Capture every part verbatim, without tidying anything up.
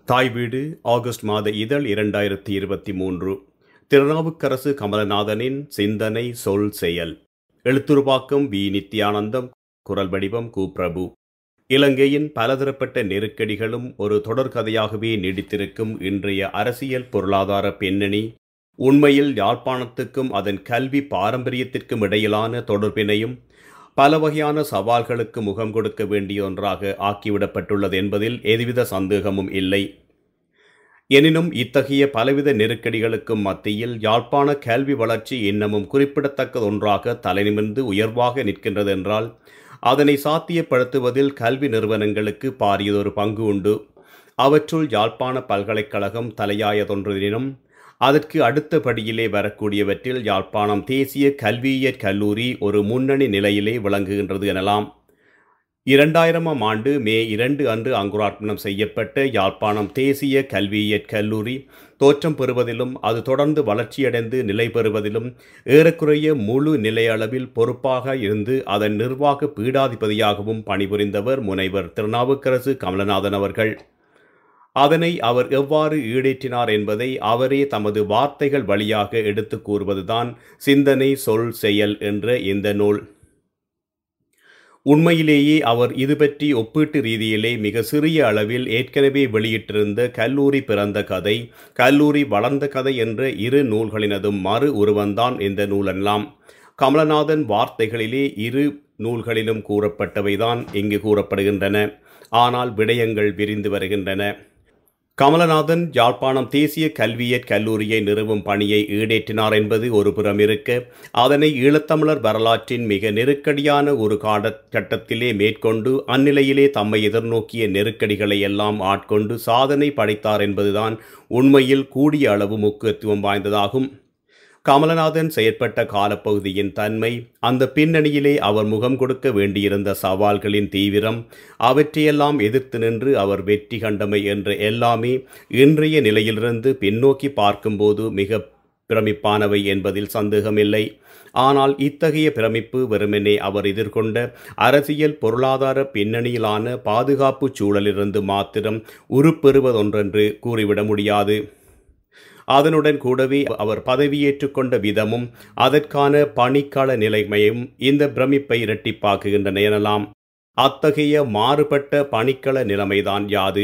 தாய் வீடு ஆகஸ்ட் மாத இதழ் இரண்டாயிரத்தி இருபத்தி மூன்று. திருநாவுக்கரசு கமலநாதனின் சிந்தனை சொல் செயல். எழுத்துருவாக்கம் வி நித்யானந்தம். குரல் வடிவம் கு பிரபு. இலங்கையின் பலதரப்பட்ட நெருக்கடிகளும் ஒரு தொடர்கதையாகவே நீடித்திருக்கும் இன்றைய அரசியல் பொருளாதார பின்னணி உண்மையில் யாழ்ப்பாணத்துக்கும் அதன் கல்வி பாரம்பரியத்திற்கும் இடையிலான தொடர்பினையும் பல வகையான சவால்களுக்கு முகம் கொடுக்க வேண்டிய ஒன்றாக ஆக்கிவிடப்பட்டுள்ளது என்பதில் எதுவித சந்தேகமும் இல்லை. எனினும் இத்தகைய பலவித நெருக்கடிகளுக்கும் மத்தியில் யாழ்ப்பாண கல்வி வளர்ச்சி இன்னமும் குறிப்பிடத்தக்க ஒன்றாக தலைநிமிர்ந்து உயர்வாக நிற்கின்றது என்றால் அதனை சாத்தியப்படுத்துவதில் கல்வி நிறுவனங்களுக்கு பாரியதொரு பங்கு உண்டு. அவற்றுள் யாழ்ப்பாண பல்கலைக்கழகம் தலையாயதொன்றினும் அதற்கு அடுத்த படியிலே வரக்கூடியவற்றில் யாழ்ப்பாணம் தேசிய கல்வியியற் கல்லூரி ஒரு முன்னணி நிலையிலே விளங்குகின்றது எனலாம். இரண்டாயிரமாம் ஆண்டு மே இரண்டு அன்று அங்குரார்ப்பணம் செய்யப்பட்ட யாழ்ப்பாணம் தேசிய கல்வியியற் கல்லூரி தோற்றம் பெறுவதிலும் அது தொடர்ந்து வளர்ச்சியடைந்து நிலை பெறுவதிலும் ஏறக்குறைய முழு நிலையளவில் பொறுப்பாக இருந்து அதன் நிர்வாக பீடாதிபதியாகவும் பணிபுரிந்தவர் முனைவர் திருநாவுக்கரசு கமலநாதன் அவர்கள். அதனை அவர் எவ்வாறு ஈடேற்றினார் என்பதை அவரே தமது வார்த்தைகள் வழியாக எடுத்து கூறுவதுதான் சிந்தனை சொல் செயல் என்ற இந்த நூல். உண்மையிலேயே அவர் இது பற்றி ஒப்பீட்டு ரீதியிலே மிக சிறிய அளவில் ஏற்கனவே வெளியிட்டிருந்த கல்லூரி பிறந்த கதை, கல்லூரி வளர்ந்த கதை என்ற இரு நூல்களினதும் மறு உருவந்தான் இந்த நூலெல்லாம். கமலநாதன் வார்த்தைகளிலே இரு நூல்களிலும் கூறப்பட்டவைதான் இங்கு கூறப்படுகின்றன. ஆனால் விடயங்கள் விரிந்து வருகின்றன. கமலநாதன் யாழ்ப்பாணம் தேசிய கல்வியியற் கல்லூரியை நிறுவும் பணியை ஈடேற்றினார் என்பது ஒரு புறம் இருக்க, அதனை ஈழத்தமிழர் வரலாற்றின் மிக நெருக்கடியான ஒரு காலகட்டத்திலே மேற்கொண்டு அந்நிலையிலே தம்மை எதிர்நோக்கிய நெருக்கடிகளை எல்லாம் ஆட்கொண்டு சாதனை படைத்தார் என்பதுதான் உண்மையில் கூடிய அளவு முக்கியத்துவம் வாய்ந்ததாகும். கமலநாதன் செயற்பட்ட காலப்பகுதியின் தன்மை, அந்த பின்னணியிலே அவர் முகம் கொடுக்க வேண்டியிருந்த சவால்களின் தீவிரம், அவற்றையெல்லாம் எதிர்த்து நின்று அவர் வெற்றி கண்டமை என்ற எல்லாமே இன்றைய நிலையிலிருந்து பின்னோக்கி பார்க்கும்போது மிக பிரமிப்பானவை என்பதில் சந்தேகமில்லை. ஆனால் இத்தகைய பிரமிப்பு வெறுமனே அவர் எதிர்கொண்ட அரசியல் பொருளாதார பின்னணியிலான பாதுகாப்பு சூழலிலிருந்து மாத்திரம் உருப்பெறுவதொன்றென்று கூறிவிட முடியாது. அதனுடன் கூடவே அவர் பதவியேற்று கொண்ட விதமும் அதற்கான பணிக்கால நிலைமையும் இந்த பிரமிப்பை இரட்டிப்பாக்குகின்றன எனலாம். அத்தகைய மாறுபட்ட பணிக்கள நிலைமைதான் யாது?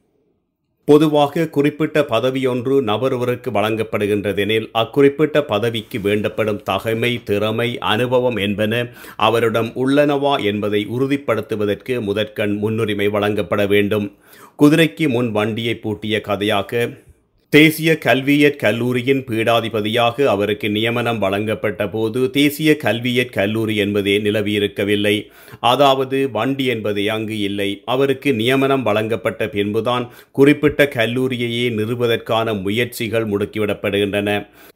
பொதுவாக குறிப்பிட்ட பதவியொன்று நபரொருவருக்கு வழங்கப்படுகின்றதெனில் அக்குறிப்பிட்ட பதவிக்கு வேண்டப்படும் தகைமை, திறமை, அனுபவம் என்பன அவரிடம் உள்ளனவா என்பதை உறுதிப்படுத்துவதற்கு முதற்கண் முன்னுரிமை வழங்கப்பட வேண்டும். குதிரைக்கு முன் வண்டியை பூட்டிய கதையாக தேசிய கல்வியியற் கல்லூரியின் பீடாதிபதியாக அவருக்கு நியமனம் வழங்கப்பட்ட போது தேசிய கல்வியியற் கல்லூரி என்பதே நிலவியிருக்கவில்லை. அதாவது வண்டி என்பதே அங்கு இல்லை. அவருக்கு நியமனம் வழங்கப்பட்ட பின்புதான் குறிப்பிட்ட கல்லூரியையே நிறுவுவதற்கான முயற்சிகள் முடுக்கிவிடப்படுகின்றன.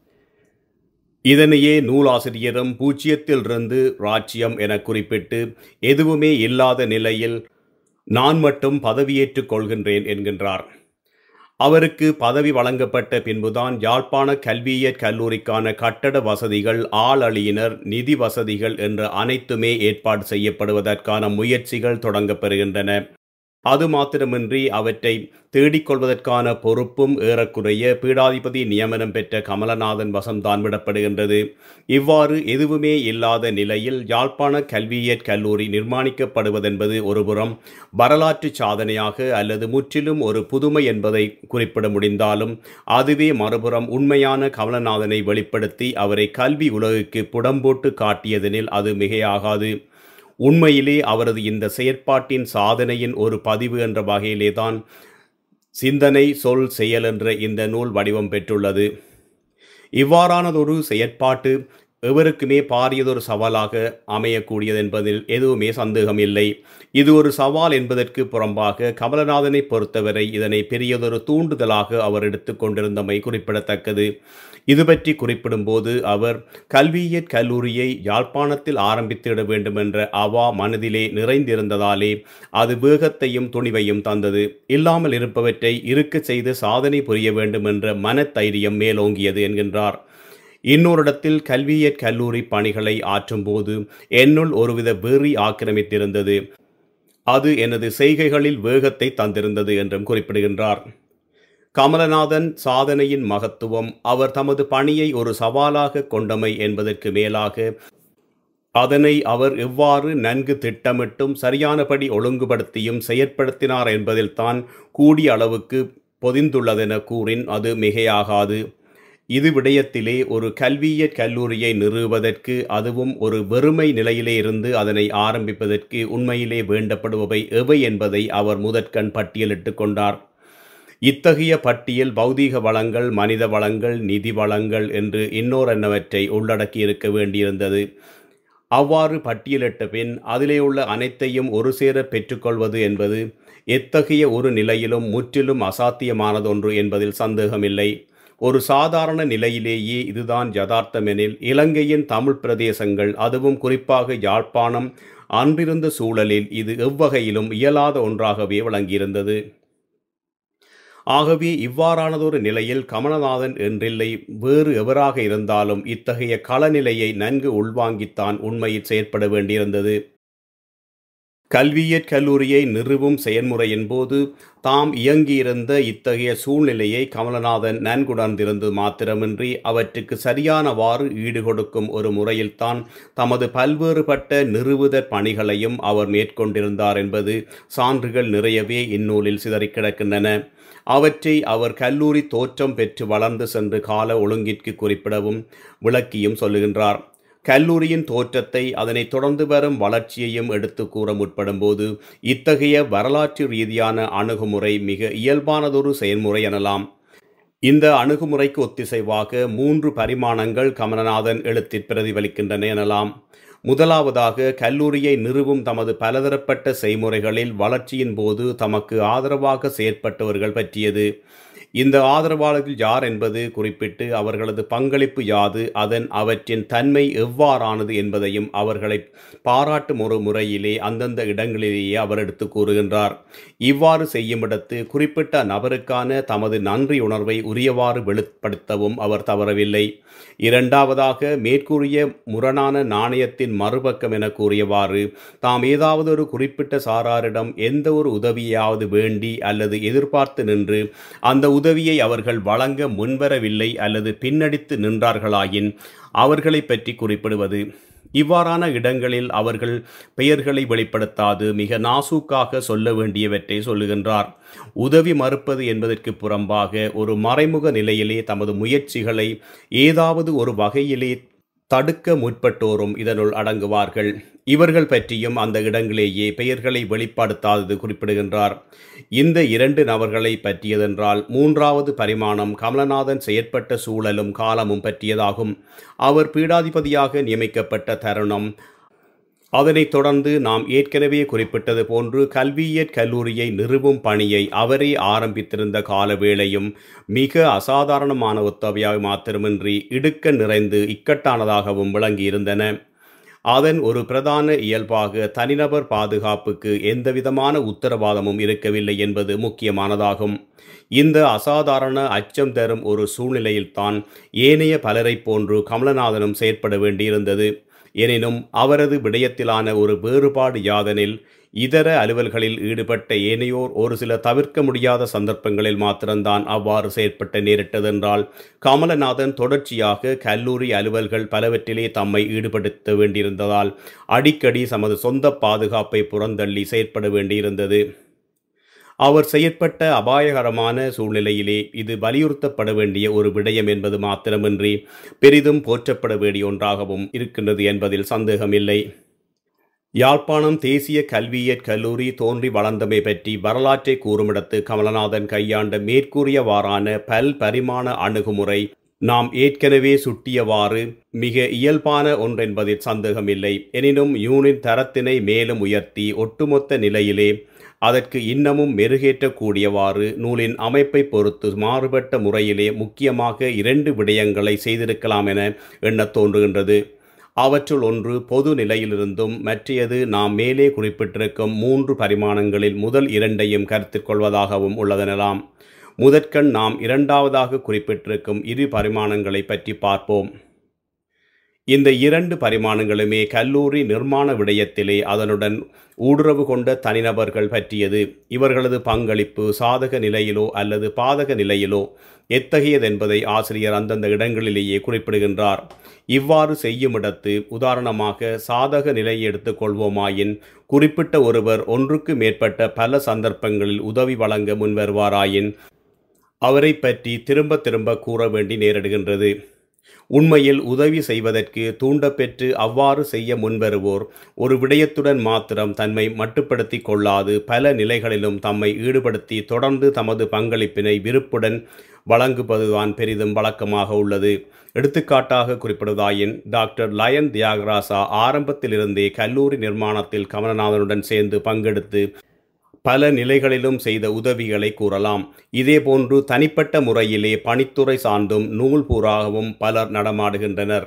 இதனையே நூலாசிரியரும் பூஜ்ஜியத்திலிருந்து ராஜ்யம் என குறிப்பிட்டு எதுவுமே இல்லாத நிலையில் நான் மட்டும் பதவியேற்றுக் கொள்கின்றேன் என்கின்றார். அவருக்கு பதவி வழங்கப்பட்ட பின்புதான் யாழ்ப்பாண கல்வியியற் கல்லூரிக்கான கட்டட வசதிகள், ஆளளியினர், நிதி வசதிகள் என்ற அனைத்துமே ஏற்பாடு செய்யப்படுவதற்கான முயற்சிகள் தொடங்கப்பெறுகின்றன. அது மாத்திரமின்றி அவற்றை தேடிக்கொள்வதற்கான பொறுப்பும் ஏறக்குறைய பீடாதிபதி நியமனம் பெற்ற கமலநாதன் வசம்தான் விடப்படுகின்றது. இவ்வாறு எதுவுமே இல்லாத நிலையில் யாழ்ப்பாண கல்வியியற் கல்லூரி நிர்மாணிக்கப்படுவதென்பது ஒருபுறம் வரலாற்று சாதனையாக அல்லது முற்றிலும் ஒரு புதுமை என்பதை குறிப்பிட முடிந்தாலும், அதுவே மறுபுறம் உண்மையான கமலநாதனை வெளிப்படுத்தி அவரை கல்வி உலகுக்கு புடம்போட்டு காட்டியதெனில் அது மிகையாகாது. உண்மையிலே அவரது இந்த செயற்பாட்டின் சாதனையின் ஒரு பதிவு என்ற வகையிலேதான் சிந்தனை சொல் செயல் என்ற இந்த நூல் வடிவம் பெற்றுள்ளது. இவ்வாறானதொரு செயற்பாட்டு எவருக்குமே பாரியதொரு சவாலாக அமையக்கூடியது என்பதில் எதுவுமே சந்தேகம் இல்லை. இது ஒரு சவால் என்பதற்கு புறம்பாக கமலநாதனை பொறுத்தவரை இதனை பெரியதொரு தூண்டுதலாக அவர் எடுத்து கொண்டிருந்தமை குறிப்பிடத்தக்கது. இது பற்றி குறிப்பிடும்போது அவர் கல்வியியற் கல்லூரியை யாழ்ப்பாணத்தில் ஆரம்பித்திட வேண்டுமென்ற அவா மனதிலே நிறைந்திருந்ததாலே அது வேகத்தையும் துணிவையும் தந்தது. இல்லாமல் இருப்பவற்றை இருக்க செய்து சாதனை புரிய வேண்டும் என்ற மனத்தைரியம் மேலோங்கியது என்கின்றார். இன்னொருடத்தில் கல்வியியற் கல்லூரி பணிகளை ஆற்றும்போது என்னுள் ஒருவித வெறி ஆக்கிரமித்திருந்தது. அது எனது செய்கைகளில் வேகத்தை தந்திருந்தது என்றும் குறிப்பிடுகின்றார். கமலநாதன் சாதனையின் மகத்துவம் அவர் தமது பணியை ஒரு சவாலாக கொண்டமை என்பதற்கு மேலாக அதனை அவர் எவ்வாறு நன்கு திட்டமிட்டும் சரியானபடி ஒழுங்குபடுத்தியும் செயற்படுத்தினார் என்பதில்தான் கூடிய அளவுக்கு பொதிந்துள்ளதென கூறின் அது மிகையாகாது. இது விடயத்திலே ஒரு கல்வியியற் கல்லூரியை நிறுவுவதற்கு, அதுவும் ஒரு வெறுமை நிலையிலே இருந்து அதனை ஆரம்பிப்பதற்கு உண்மையிலே வேண்டப்படுபவை எவை என்பதை அவர் முதற்கண் பட்டியலிட்டு கொண்டார். இத்தகைய பட்டியல் பௌதீக வளங்கள், மனித வளங்கள், நிதி வளங்கள் என்று இன்னோரன்னவற்றை உள்ளடக்கி இருக்க வேண்டியிருந்தது. அவ்வாறு பட்டியலிட்ட பின் அதிலே உள்ள அனைத்தையும் ஒரு சேர பெற்றுக்கொள்வது என்பது எத்தகைய ஒரு நிலையிலும் முற்றிலும் அசாத்தியமானதொன்று என்பதில் சந்தேகமில்லை. ஒரு சாதாரண நிலையிலேயே இதுதான் யதார்த்தமெனில், இலங்கையின் தமிழ் பிரதேசங்கள், அதுவும் குறிப்பாக யாழ்ப்பாணம் அன்றிருந்த சூழலில் இது எவ்வகையிலும் இயலாத ஒன்றாகவே விளங்கியிருந்தது. ஆகவே இவ்வாறானதொரு நிலையில் கமலநாதன் என்றில்லை, வேறு எவராக இருந்தாலும் இத்தகைய களநிலையை நன்கு உள்வாங்கித்தான் உண்மையில் செயற்பட வேண்டியிருந்தது. கல்வியியற் கல்லூரியை நிறுவும் செயன்முறையின் போது தாம் இயங்கியிருந்த இத்தகைய சூழ்நிலையை கமலநாதன் நன்குணர்ந்திருந்து மாத்திரமின்றி அவற்றுக்கு சரியானவாறு ஈடுகொடுக்கும் ஒரு முறையில்தான் தமது பல்வேறுபட்ட நிறுவுதற் பணிகளையும் அவர் மேற்கொண்டிருந்தார் என்பது சான்றுகள் நிறையவே இந்நூலில் சிதறிக் கிடக்கின்றன. அவற்றை அவர் கல்லூரி தோற்றம் பெற்று வளர்ந்து சென்று கால ஒழுங்கிற்கு குறிப்பிடவும் விளக்கியும் சொல்லுகின்றார். கல்லூரியின் தோற்றத்தை, அதனை தொடர்ந்து வரும் வளர்ச்சியையும் எடுத்து கூற முற்படும்போது இத்தகைய வரலாற்று ரீதியான அணுகுமுறை மிக இயல்பானதொரு செயல்முறை எனலாம். இந்த அணுகுமுறைக்கு ஒத்திசைவாக மூன்று பரிமாணங்கள் கமலநாதன் எழுத்தில் பிரதிபலிக்கின்றன எனலாம். முதலாவதாக, கல்லூரியை நிறுவும் தமது பலதரப்பட்ட செய்முறைகளில் வளர்ச்சியின் போது தமக்கு ஆதரவாக செயற்பட்டவர்கள் பற்றியது. இந்த ஆதரவாளர்கள் யார் என்பது குறிப்பிட்டு அவர்களது பங்களிப்பு யாது, அதன் அவற்றின் தன்மை எவ்வாறானது என்பதையும் அவர்களை பாராட்டும் ஒரு முறையிலே அந்தந்த இடங்களிலேயே அவர் எடுத்து கூறுகின்றார். இவ்வாறு செய்யுமிடத்து குறிப்பிட்ட நபருக்கான தமது நன்றியுணர்வை உரியவாறு வெளிப்படுத்தவும் அவர் தவறவில்லை. இரண்டாவதாக, மேற்கூறிய முரணான நாணயத்தின் மறுபக்கம் என கூறியவாறு தாம் ஏதாவது ஒரு குறிப்பிட்ட சாராரிடம் எந்த ஒரு உதவியாவது வேண்டி அல்லது எதிர்பார்த்து நின்று அந்த உதவியை அவர்கள் வழங்க முன்வரவில்லை அல்லது பின்னடித்து நின்றார்களாயின் அவர்களை பற்றி குறிப்பிடுவது. இவ்வாறான இடங்களில் அவர்கள் பெயர்களை வெளிப்படுத்தாது மிக நாசூக்காக சொல்ல வேண்டியவற்றை சொல்லுகின்றார். உதவி மறுப்பது என்பதற்கு புறம்பாக ஒரு மறைமுக நிலையிலே தமது முயற்சிகளை ஏதாவது ஒரு வகையிலே தடுக்க முற்பட்டோரும் இதனுள் அடங்குவார்கள். இவர்கள் பற்றியும் அந்த இடங்களேயே பெயர்களை வெளிப்படுத்தாதது குறிப்பிடுகின்றார். இந்த இரண்டு நபர்களை பற்றியதென்றால் மூன்றாவது பரிமாணம் கமலநாதன் செயற்பட்ட சூழலும் காலமும் பற்றியதாகும். அவர் பீடாதிபதியாக நியமிக்கப்பட்ட தருணம், அதனைத் தொடர்ந்து நாம் ஏற்கனவே குறிப்பிட்டது போன்று கல்வியியற் கல்லூரியை நிறுவும் பணியை அவரே ஆரம்பித்திருந்த காலவேளையும் மிக அசாதாரணமான ஒத்தவையாக மாத்திரமின்றி இடுக்க நிறைந்து இக்கட்டானதாகவும் விளங்கியிருந்தன. அதன் ஒரு பிரதான இயல்பாக தனிநபர் பாதுகாப்புக்கு எந்தவிதமான உத்தரவாதமும் இருக்கவில்லை என்பது முக்கியமானதாகும். இந்த அசாதாரண அச்சம் தரும் ஒரு சூழ்நிலையில்தான் ஏனைய பலரைப் போன்று கமலநாதனும் செயற்பட வேண்டியிருந்தது. எனினும் அவரது விடயத்திலான ஒரு வேறுபாடு யாதெனில், இதர அலுவல்களில் ஈடுபட்ட ஏனையோர் ஒரு சில தவிர்க்க முடியாத சந்தர்ப்பங்களில் மாத்திரம்தான் அவ்வாறு செயற்பட்ட நேரிட்டதென்றால், கமலநாதன் தொடர்ச்சியாக கல்லூரி அலுவல்கள் பலவற்றிலே தம்மை ஈடுபடுத்த வேண்டியிருந்ததால் அடிக்கடி தமது சொந்த பாதுகாப்பை புறந்தள்ளி செயற்பட வேண்டியிருந்தது. அவர் செயற்பட்ட அபாயகரமான சூழ்நிலையிலே இது வலியுறுத்தப்பட வேண்டிய ஒரு விடயம் என்பது மாத்திரமின்றி பெரிதும் போற்றப்பட வேண்டிய ஒன்றாகவும் இருக்கின்றது என்பதில் சந்தேகமில்லை. யாழ்ப்பாணம் தேசிய கல்வியியற் கல்லூரி தோன்றி வளர்ந்தமை பற்றி வரலாற்றை கூறுமிடத்து கமலநாதன் கையாண்ட மேற்கூறியவாறான பல் பரிமாண அணுகுமுறை நாம் ஏற்கனவே சுட்டியவாறு மிக இயல்பான ஒன்றென்பதில் சந்தேகமில்லை. எனினும் யூனின் தரத்தினை மேலும் உயர்த்தி ஒட்டுமொத்த நிலையிலே அதற்கு இன்னமும் மெருகேற்றக்கூடியவாறு நூலின் அமைப்பை பொறுத்து மாறுபட்ட முறையிலே முக்கியமாக இரண்டு விடயங்களை செய்திருக்கலாம் என எண்ணத் தோன்றுகின்றது. அவற்றுள் ஒன்று பொது நிலையிலிருந்தும் மற்றையது நாம் மேலே குறிப்பிட்டிருக்கும் மூன்று பரிமாணங்களில் முதல் இரண்டையும் கருத்தில் கொள்வதாகவும் உள்ளதெனலாம். முதற்கண் நாம் இரண்டாவதாக குறிப்பிட்டிருக்கும் இரு பரிமாணங்களை பற்றி பார்ப்போம். இந்த இரண்டு பரிமாணங்களுமே கல்லூரி நிர்மாண விடயத்திலே அதனுடன் ஊடுறவு கொண்ட தனிநபர்கள் பற்றியது. இவர்களது பங்களிப்பு சாதக நிலையிலோ அல்லது பாதக நிலையிலோ எத்தகையதென்பதை ஆசிரியர் அந்தந்த இடங்களிலேயே குறிப்பிடுகின்றார். இவ்வாறு செய்யுமிடத்து உதாரணமாக சாதக நிலையை எடுத்துக்கொள்வோமாயின், குறிப்பிட்ட ஒருவர் ஒன்றுக்கு மேற்பட்ட பல சந்தர்ப்பங்களில் உதவி வழங்க முன்வருவாராயின் அவரை பற்றி திரும்ப திரும்ப கூற வேண்டி நேரிடுகின்றது. உண்மையில் உதவி செய்வதற்கு தூண்டப்பெற்று அவ்வாறு செய்ய முன்வருவோர் ஒரு விடயத்துடன் மாத்திரம் தம்மை மட்டுப்படுத்தி கொள்ளாது பல நிலைகளிலும் தம்மை ஈடுபடுத்தி தொடர்ந்து தமது பங்களிப்பினை விருப்புடன் வழங்குவதுதான் பெரிதும் வழக்கமாக உள்ளது. எடுத்துக்காட்டாக குறிப்பிடுவதாயின், டாக்டர் லயன் தியாகராசா ஆரம்பத்திலிருந்தே கல்லூரி நிர்மாணத்தில் கமலநாதனுடன் சேர்ந்து பங்கெடுத்து பல நிலைகளிலும் செய்த உதவிகளை கூறலாம். இதேபோன்று தனிப்பட்ட முறையிலே பணித்துறை சார்ந்தும் நூல் பூராகவும் பலர் நடமாடுகின்றனர்.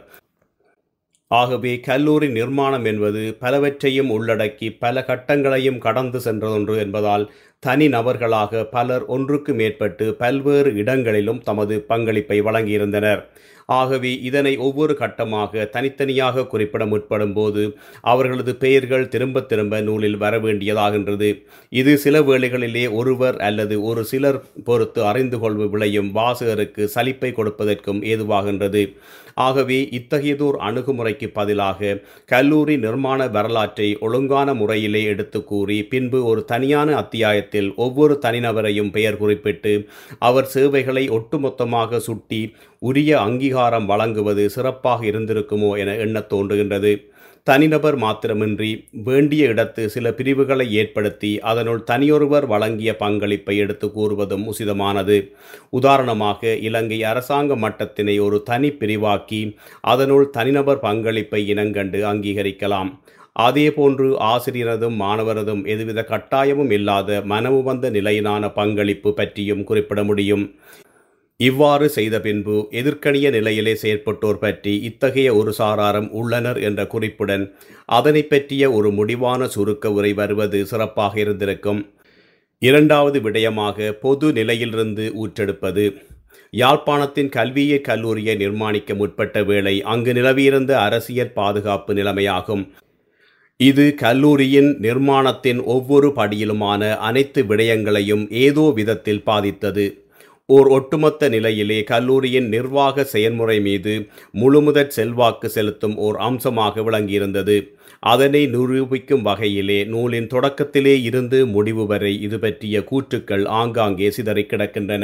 ஆகவே கல்லூரி நிர்மாணம் என்பது பலவற்றையும் உள்ளடக்கி பல கட்டங்களையும் கடந்து சென்றதொன்று என்பதால் தனி நபர்களாக பலர் ஒன்றுக்கு மேற்பட்டு பல்வேறு இடங்களிலும் தமது பங்களிப்பை வழங்கியிருந்தனர். ஆகவே இதனை ஒவ்வொரு கட்டமாக தனித்தனியாக குறிப்பிட முற்படும் போது அவர்களது பெயர்கள் திரும்ப திரும்ப நூலில் வரவேண்டியதாகின்றது. இது சில வேளைகளிலே ஒருவர் அல்லது ஒரு சிலர் பொறுத்து அறிந்து கொள்வு விளையும் வாசகருக்கு சலிப்பை கொடுப்பதற்கும் ஏதுவாகின்றது. ஆகவே இத்தகையதோர் அணுகுமுறைக்கு பதிலாக கல்லூரி நிர்மாண வரலாற்றை ஒழுங்கான முறையிலே எடுத்து கூறி பின்பு ஒரு தனியான அத்தியாயத்தில் ஒவ்வொரு தனிநபரையும் பெயர் குறிப்பிட்டு அவர் சேவைகளை ஒட்டுமொத்தமாக சுட்டி உரிய அங்கீகாரம் வழங்குவது சிறப்பாக இருந்திருக்குமோ என எண்ணத் தோன்றுகின்றது. தனிநபர் மாத்திரமின்றி வேண்டிய இடத்து சில பிரிவுகளை ஏற்படுத்தி அதனுள் தனியொருவர் வழங்கிய பங்களிப்பை எடுத்து கூறுவதும் உசிதமானது. உதாரணமாக, இலங்கை அரசாங்க மட்டத்தினை ஒரு தனி பிரிவாக்கி அதனுள் தனிநபர் பங்களிப்பை இனங்கண்டு அங்கீகரிக்கலாம். அதேபோன்று ஆசிரியரதும் மாணவரதும் எதுவித கட்டாயமும் இல்லாத மனமு வந்த நிலையிலான பங்களிப்பு பற்றியும் குறிப்பிட முடியும். இவ்வாறு செய்த பின்பு எதிர்க்கணிய நிலையிலே செயற்பட்டோர் பற்றி இத்தகைய ஒரு சாராரம் உள்ளனர் என்ற குறிப்புடன் அதனை பற்றிய ஒரு முடிவான சுருக்க உரை வருவது சிறப்பாக இருந்திருக்கும். இரண்டாவது விடயமாக பொது நிலையிலிருந்து ஊற்றெடுப்பது. யாழ்ப்பாணத்தின் கல்வியியற் கல்லூரியை நிர்மாணிக்க முற்பட்ட வேளை அங்கு நிலவியிருந்த அரசியல் பாதுகாப்பு நிலைமையாகும். இது கல்லூரியின் நிர்மாணத்தின் ஒவ்வொரு படியிலுமான அனைத்து விடயங்களையும் ஏதோ விதத்தில் பாதித்தது. ஓர் ஒட்டுமொத்த நிலையிலே கல்லூரியின் நிர்வாக செயல்முறை மீது முழுமுதற் செல்வாக்கு செலுத்தும் ஓர் அம்சமாக விளங்கியிருந்தது. அதனை நிரூபிக்கும் வகையிலே நூலின் தொடக்கத்திலே இருந்து முடிவு வரை இது பற்றிய கூற்றுக்கள் ஆங்காங்கே சிதறி கிடக்கின்றன.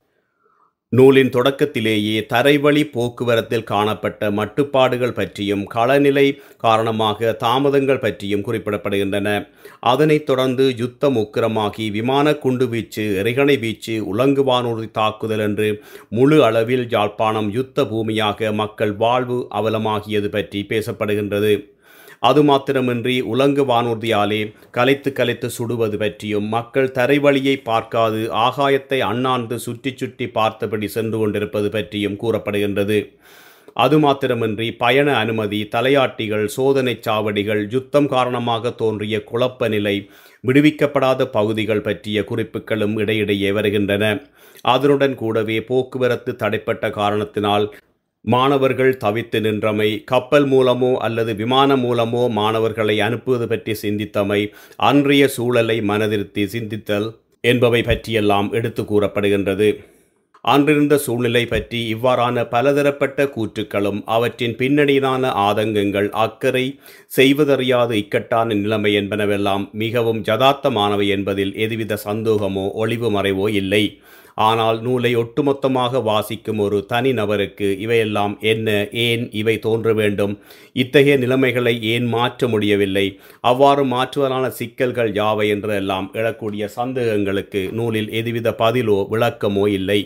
நூலின் தொடக்கத்திலேயே தரைவழி போக்குவரத்தில் காணப்பட்ட மட்டுப்பாடுகள் பற்றியும் களநிலை காரணமாக தாமதங்கள் பற்றியும் குறிப்பிடப்படுகின்றன. அதனைத் தொடர்ந்து யுத்தம் உக்கிரமாகி விமான குண்டு வீச்சு, எறிகணை வீச்சு, உலங்கு வானூர்தி தாக்குதல் என்று முழு அளவில் யாழ்ப்பாணம் யுத்த பூமியாக மக்கள் வாழ்வு அவலமாகியது பற்றி பேசப்படுகின்றது. அது மாத்திரமின்றி உலங்கு வானூர்தியாலே கலைத்து கலைத்து சுடுவது பற்றியும் மக்கள் தரைவழியை பார்க்காது ஆகாயத்தை அண்ணாந்து சுற்றி சுற்றி பார்த்தபடி சென்று கொண்டிருப்பது பற்றியும் கூறப்படுகின்றது. அது மாத்திரமின்றி பயண அனுமதி, தலையாட்டிகள், சோதனை சாவடிகள், யுத்தம் காரணமாக தோன்றிய குழப்ப நிலை, விடுவிக்கப்படாத பகுதிகள் பற்றிய குறிப்புகளும் இடையிடையே வருகின்றன. அதனுடன் கூடவே போக்குவரத்து தடைப்பட்ட காரணத்தினால் மாணவர்கள் தவித்து நின்றமை, கப்பல் மூலமோ அல்லது விமானம் மூலமோ மாணவர்களை அனுப்புவது பற்றி சிந்தித்தமை, அன்றைய சூழலை மனதிருத்தி சிந்தித்தல் என்பவை பற்றியெல்லாம் எடுத்து கூறப்படுகின்றது. அன்றிருந்த சூழ்நிலை பற்றி இவ்வாறான பலதரப்பட்ட கூற்றுக்களும் அவற்றின் பின்னணியிலான ஆதங்கங்கள், அக்கறை, செய்வதறியாத இக்கட்டான நிலைமை என்பனவெல்லாம் மிகவும் யதார்த்தமானவை என்பதில் எதுவித சந்தேகமோ ஒளிவு மறைவோ இல்லை. ஆனால் நூலை ஒட்டுமொத்தமாக வாசிக்கும் ஒரு தனி நபருக்கு இவையெல்லாம் என்ன, ஏன் இவை தோன்ற வேண்டும், இத்தகைய நிலைமைகளை ஏன் மாற்ற முடியவில்லை, அவ்வாறு மாற்றுவதான சிக்கல்கள் யாவை என்றெல்லாம் எழக்கூடிய சந்தேகங்களுக்கு நூலில் எதுவித பதிலோ விளக்கமோ இல்லை.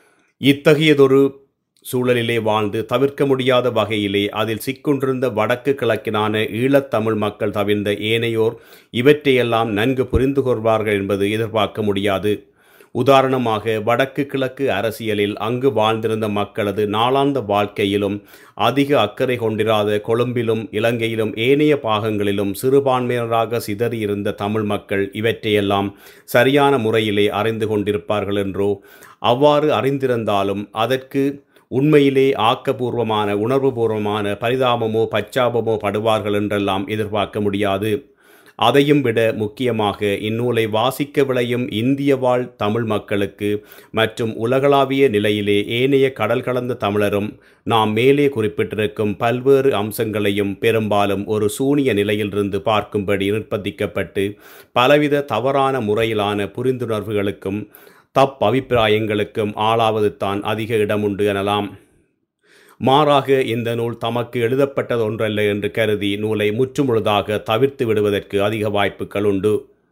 இத்தகையதொரு சூழலிலே வாழ்ந்து தவிர்க்க முடியாத வகையிலே அதில் சிக்குண்டிருந்த வடக்கு கிழக்கினான ஈழத்தமிழ் மக்கள் தவிர்ந்த ஏனையோர் இவற்றையெல்லாம் நன்கு புரிந்து கொள்வார்கள் என்பது எதிர்பார்க்க முடியாது. உதாரணமாக, வடக்கு கிழக்கு அரசியலில் அங்கு வாழ்ந்திருந்த மக்களது நாளாந்த வாழ்க்கையிலும் அதிக அக்கறை கொண்டிராத கொழும்பிலும் இலங்கையிலும் ஏனைய பாகங்களிலும் சிறுபான்மையினராக சிதறியிருந்த தமிழ் மக்கள் இவற்றையெல்லாம் சரியான முறையிலே அறிந்து கொண்டிருப்பார்கள் என்றோ, அவ்வாறு அறிந்திருந்தாலும் அதற்கு உண்மையிலே ஆக்கபூர்வமான உணர்வுபூர்வமான பரிதாபமோ பச்சாபமோ படுவார்கள் என்றெல்லாம் எதிர்பார்க்க முடியாது. அதையும் விட முக்கியமாக இந்நூலை வாசிக்க விளையும் இந்திய வாழ் தமிழ் மக்களுக்கு மற்றும் உலகளாவிய நிலையிலே ஏனைய கடல் கடந்த தமிழரும் நாம் மேலே குறிப்பிட்டிருக்கும் பல்வேறு அம்சங்களையும் பெரும்பாலும் ஒரு சூனிய நிலையிலிருந்து பார்க்கும்படி நிர்பந்திக்கப்பட்டு பலவித தவறான முறையிலான புரிந்துணர்வுகளுக்கும் தப் அபிப்பிராயங்களுக்கும் ஆளாவது தான் அதிக இடமுண்டு எனலாம். மாறாக இந்த நூல் தமக்கு எழுதப்பட்டது ஒன்றல்ல என்று கருதி நூலை முற்றுமுழுதாக தவிர்த்து விடுவதற்கு அதிக வாய்ப்புகள் உண்டு.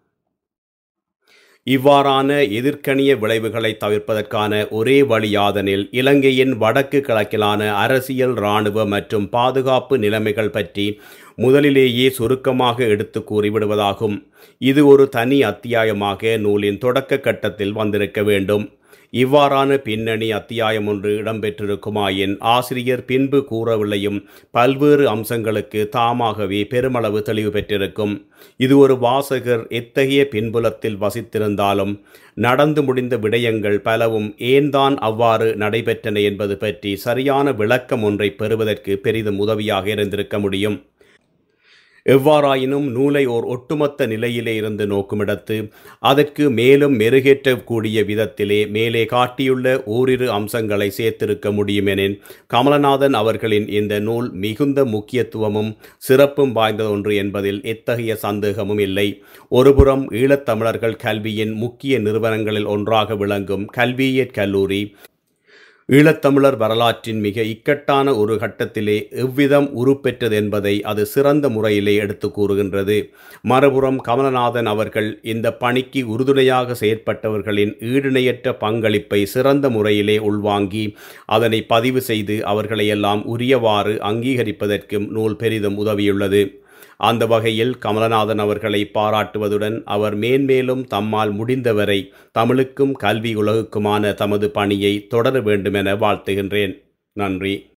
இவ்வாறான எதிர்க்கணிய விளைவுகளை தவிர்ப்பதற்கான ஒரே வழியாதனில் இலங்கையின் வடக்கு கிழக்கிலான அரசியல் இராணுவ மற்றும் பாதுகாப்பு நிலைமைகள் பற்றி முதலிலேயே சுருக்கமாக எடுத்து கூறிவிடுவதாகும். இது ஒரு தனி அத்தியாயமாக நூலின் தொடக்க கட்டத்தில் வந்திருக்க வேண்டும். இவ்வாறான பின்னணி அத்தியாயம் ஒன்று இடம்பெற்றிருக்குமாயின் ஆசிரியர் பின்பு கூறவில்லையும் பல்வேறு அம்சங்களுக்கு தாமாகவே பெருமளவு தெளிவு பெற்றிருக்கும். இது ஒரு வாசகர் எத்தகைய பின்புலத்தில் வசித்திருந்தாலும் நடந்து முடிந்த விடயங்கள் பலவும் ஏன்தான் அவ்வாறு நடைபெற்றன என்பது பற்றி சரியான விளக்கம் ஒன்றை பெறுவதற்கு பெரிதும் உதவியாக இருந்திருக்க முடியும். எவ்வாறாயினும் நூலை ஓர் ஒட்டுமொத்த நிலையிலே இருந்து நோக்குமிடத்து அதற்கு மேலும் மெருகேற்றக்கூடிய விதத்திலே மேலே காட்டியுள்ள ஓரிரு அம்சங்களை சேர்த்திருக்க முடியுமெனின் கமலநாதன் அவர்களின் இந்த நூல் மிகுந்த முக்கியத்துவமும் சிறப்பும் வாய்ந்த ஒன்று என்பதில் எத்தகைய சந்தேகமும் இல்லை. ஒருபுறம் ஈழத்தமிழர்கள் கல்வியின் முக்கிய நிறுவனங்களில் ஒன்றாக விளங்கும் கல்வியியற் கல்லூரி ஈழத்தமிழர் வரலாற்றின் மிக இக்கட்டான ஒரு கட்டத்திலே எவ்விதம் உருப்பெற்றது என்பதை அது சிறந்த முறையிலே எடுத்து கூறுகின்றது. மறுபுறம் கமலநாதன் அவர்கள் இந்த பணிக்கு உறுதுணையாக செயற்பட்டவர்களின் ஈடிணையற்ற பங்களிப்பை சிறந்த முறையிலே உள்வாங்கி அதனை பதிவு செய்து அவர்களையெல்லாம் உரியவாறு அங்கீகரிப்பதற்கும் நூல் பெரிதும் உதவியுள்ளது. அந்த வகையில் கமலநாதன் அவர்களை பாராட்டுவதுடன் அவர் மேன்மேலும் தம்மால் முடிந்தவரை தமிழுக்கும் கல்வி உலகுக்குமான தமது பணியை தொடர வேண்டுமென வாழ்த்துகின்றேன். நன்றி.